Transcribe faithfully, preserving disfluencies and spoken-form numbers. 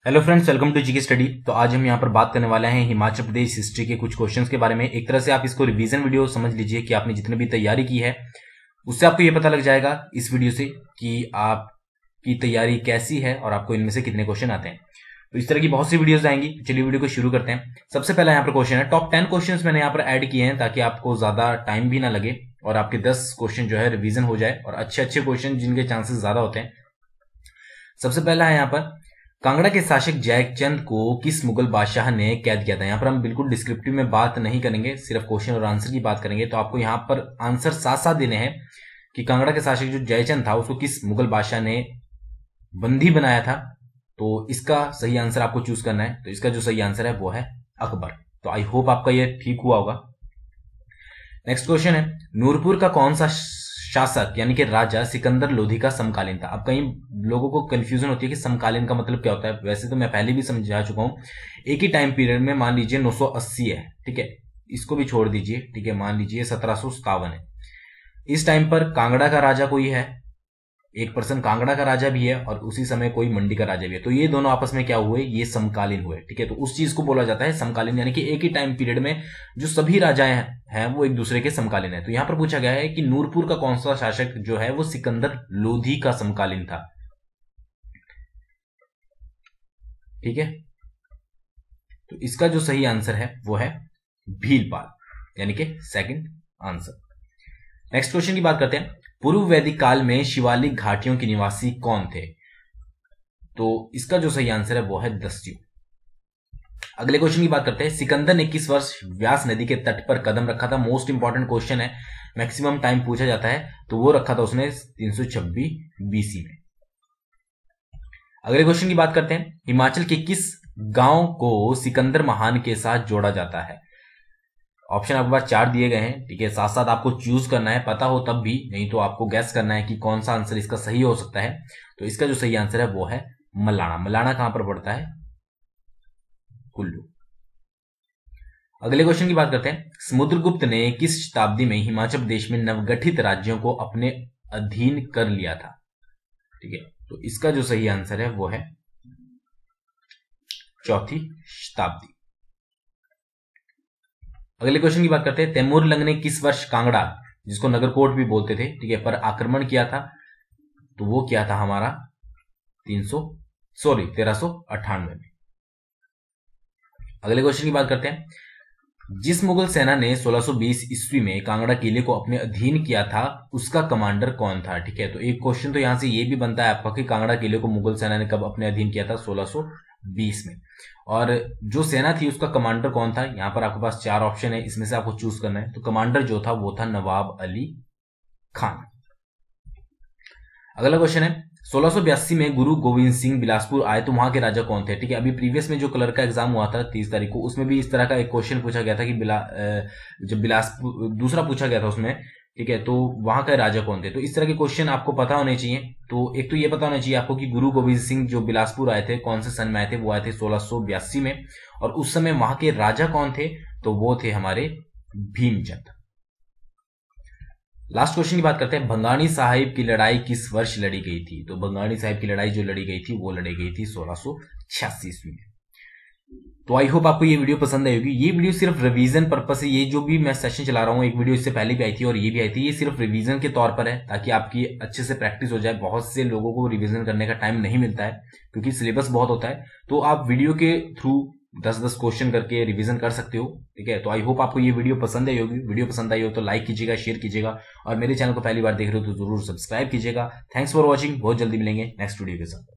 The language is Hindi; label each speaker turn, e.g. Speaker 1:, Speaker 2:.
Speaker 1: Hello friends, welcome to GK study. तो आज हम यहाँ पर बात करने वाले हैं हिमाचल प्रदेश हिस्ट्री के कुछ क्वेश्चंस के बारे में। एक तरह से आप इसको रिवीजन वीडियो समझ लीजिए कि आपने जितने भी तैयारी की है उससे आपको ये पता लग जाएगा इस वीडियो से कि आपकी तैयारी कैसी है और आपको इनमें से कितने क्वेश्चन आते हैं। तो इस तरह की बहुत सी वीडियोस आएंगी। चलिए वीडियो को शुरू करते हैं। सबसे पहला यहाँ पर क्वेश्चन है, टॉप टेन क्वेश्चन मैंने यहाँ पर ऐड किए हैं ताकि आपको ज्यादा टाइम भी ना लगे और आपके दस क्वेश्चन जो है रिवीजन हो जाए और अच्छे अच्छे क्वेश्चन जिनके चांसेस ज्यादा होते हैं। सबसे पहला है यहाँ पर, कांगड़ा के शासक जयचंद को किस मुगल बादशाह ने कैद किया था। यहाँ पर हम बिल्कुल डिस्क्रिप्टिव में बात नहीं करेंगे, सिर्फ क्वेश्चन और आंसर की बात करेंगे। तो आपको यहाँ पर आंसर साथ साथ देने हैं कि कांगड़ा के शासक जो जयचंद था उसको किस मुगल बादशाह ने बंदी बनाया था। तो इसका सही आंसर आपको चूज करना है। तो इसका जो सही आंसर है वो है अकबर। तो आई होप आपका ये ठीक हुआ होगा। नेक्स्ट क्वेश्चन है, नूरपुर का कौन सा शासक यानी कि राजा सिकंदर लोधी का समकालीन था। अब कई लोगों को कंफ्यूजन होती है कि समकालीन का मतलब क्या होता है। वैसे तो मैं पहले भी समझा चुका हूं। एक ही टाइम पीरियड में मान लीजिए नौ सौ अस्सी है, ठीक है, इसको भी छोड़ दीजिए, ठीक है, मान लीजिए सत्रह सौ सत्तावन है। इस टाइम पर कांगड़ा का राजा कोई है, एक पर्सन कांगड़ा का राजा भी है और उसी समय कोई मंडी का राजा भी है। तो ये दोनों आपस में क्या हुए, ये समकालीन हुए, ठीक है। तो उस चीज को बोला जाता है समकालीन, यानी कि एक ही टाइम पीरियड में जो सभी राजाएं हैं वो एक दूसरे के समकालीन है। तो यहां पर पूछा गया है कि नूरपुर का कौन सा शासक जो है वो सिकंदर लोधी का समकालीन था, ठीक है। तो इसका जो सही आंसर है वो है भीलपाल, यानी कि सेकंड आंसर। नेक्स्ट क्वेश्चन की बात करते हैं, पूर्व वैदिक काल में शिवालिक घाटियों के निवासी कौन थे। तो इसका जो सही आंसर है वो है दस्यु। अगले क्वेश्चन की बात करते हैं, सिकंदर ने किस वर्ष व्यास नदी के तट पर कदम रखा था। मोस्ट इंपॉर्टेंट क्वेश्चन है, मैक्सिमम टाइम पूछा जाता है। तो वो रखा था उसने तीन सौ छब्बीस बीसी में। अगले क्वेश्चन की बात करते हैं, हिमाचल के किस गांव को सिकंदर महान के साथ जोड़ा जाता है। ऑप्शन आपके पास चार दिए गए हैं, ठीक है। साथ साथ आपको चूज करना है, पता हो तब भी, नहीं तो आपको गैस करना है कि कौन सा आंसर इसका सही हो सकता है। तो इसका जो सही आंसर है वो है मलाना। मलाना कहां पर पड़ता है, कुल्लू। अगले क्वेश्चन की बात करते हैं, समुद्रगुप्त ने किस शताब्दी में हिमाचल प्रदेश में नवगठित राज्यों को अपने अधीन कर लिया था, ठीक है। तो इसका जो सही आंसर है वो है चौथी शताब्दी। अगले क्वेश्चन की बात करते हैं, तैमूर लंग ने किस वर्ष कांगड़ा, जिसको नगरकोट भी बोलते थे, ठीक है, पर आक्रमण किया था। तो वो किया था हमारा तीन सौ सॉरी तेरह सौ अट्ठानवे में। अगले क्वेश्चन की बात करते हैं, जिस मुगल सेना ने सोलह सौ बीस ईस्वी में कांगड़ा किले को अपने अधीन किया था उसका कमांडर कौन था, ठीक है। तो एक क्वेश्चन तो यहां से ये भी बनता है आपका कि कांगड़ा किले को मुगल सेना ने कब अपने अधीन किया था, सोलह सौ बीस में। और जो सेना थी उसका कमांडर कौन था। यहां पर आपके पास चार ऑप्शन है, इसमें से आपको चूज करना है। तो कमांडर जो था वो था नवाब अली खान। अगला क्वेश्चन है, सोलह सौ बयासी में गुरु गोविंद सिंह बिलासपुर आए तो वहां के राजा कौन थे, ठीक है। अभी प्रीवियस में जो क्लर्क का एग्जाम हुआ था तीस तारीख को, उसमें भी इस तरह का एक क्वेश्चन पूछा गया था कि बिला जब बिलासपुर दूसरा पूछा गया था उसमें, ठीक है, तो वहां के राजा कौन थे। तो इस तरह के क्वेश्चन आपको पता होने चाहिए। तो एक तो ये पता होना चाहिए आपको कि गुरु गोविंद सिंह जो बिलासपुर आए थे कौन से सन में आए थे, वो आए थे सोलह सौ बयासी में। और उस समय वहां के राजा कौन थे, तो वो थे हमारे भीमचंद। लास्ट क्वेश्चन की बात करते हैं, भंगाणी साहिब की लड़ाई किस वर्ष लड़ी गई थी। तो भंगाणी साहिब की लड़ाई जो लड़ी गई थी वो लड़ी गई थी सोलह सौ छियासी ईस्वी में। तो आई होप आपको ये वीडियो पसंद आई होगी। ये वीडियो सिर्फ रिवीजन पर्पस है। ये जो भी मैं सेशन चला रहा हूँ, एक वीडियो इससे पहले भी आई थी और ये भी आई थी, ये सिर्फ रिवीजन के तौर पर है ताकि आपकी अच्छे से प्रैक्टिस हो जाए। बहुत से लोगों को रिवीजन करने का टाइम नहीं मिलता है क्योंकि सिलेबस बहुत होता है। तो आप वीडियो के थ्रू दस दस क्वेश्चन करके रिवीजन कर सकते हो, ठीक है। तो आई होप आपको ये वीडियो पसंद आई होगी। वीडियो पसंद आई हो तो लाइक कीजिएगा, शेयर कीजिएगा और मेरे चैनल को पहली बार देख रहे हो तो जरूर सब्सक्राइब कीजिएगा। Thanks for watching. बहुत जल्दी मिलेंगे नेक्स्ट वीडियो के साथ।